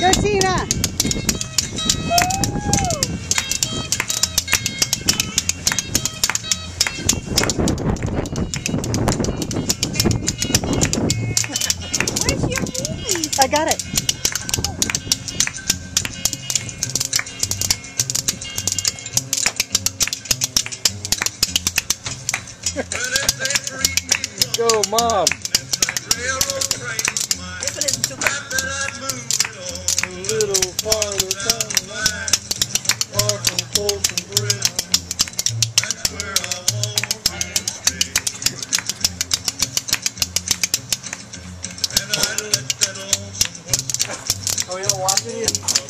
Go, Tina! Where's your movie? I got it. Go, Mom. A little farther down the line, far from Folsom Bridge. That's where I want to stay. And I let that lonesome whistle. Are we all watching you?